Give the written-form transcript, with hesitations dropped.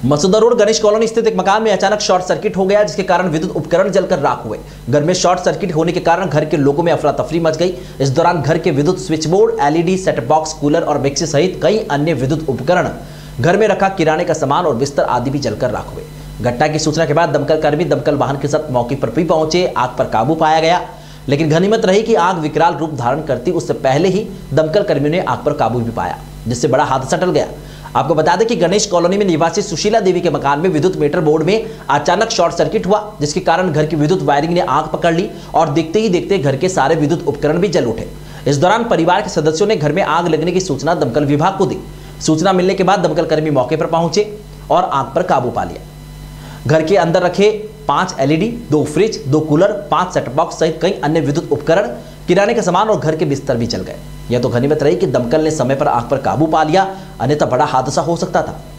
मसूदा road Ganesh colony स्थित एक मकान में अचानक शॉर्ट सर्किट हो गया, जिसके कारण विद्युत उपकरण जलकर राख हुए। घर में शॉर्ट सर्किट होने के कारण घर के लोगों में अफरा तफरी मच गई। इस दौरान घर के विद्युत switch board, LED, setup box, cooler और मिक्सी सहित कई अन्य विद्युत उपकरण, घर में रखा किराने का सामान और बिस्तर आदि भी जलकर राख हुए। घटना की सूचना के बाद दमकल कर्मी दमकल वाहन के साथ मौके पर भी पहुंचे। आग पर काबू पाया गया, लेकिन गनीमत रही कि आग विकराल रूप धारण करती उससे पहले ही दमकल कर्मियों ने आग पर काबू भी पाया, जिससे बड़ा हादसा टल गया। आपको बता दें कि गणेश कॉलोनी में निवासी सुशीला देवी के मकान में विद्युत मीटर बोर्ड में अचानक शॉर्ट सर्किट हुआ, जिसके कारण घर की विद्युत वायरिंग ने आग पकड़ ली और देखते ही देखते घर के सारे विद्युत उपकरण भी जल उठे। इस दौरान परिवार के सदस्यों ने घर में आग लगने की सूचना दमकल विभाग को दी। सूचना मिलने के बाद दमकल कर्मी मौके पर पहुंचे और आग पर काबू पा लिया। घर के अंदर रखे 5 LED, 2 fridge, 2 cooler, 5 setup box सहित कई अन्य विद्युत उपकरण, किराने का सामान और घर के बिस्तर भी जल गए। यह तो गनीमत रही कि दमकल ने समय पर आग पर काबू पा लिया, अन्यथा बड़ा हादसा हो सकता था।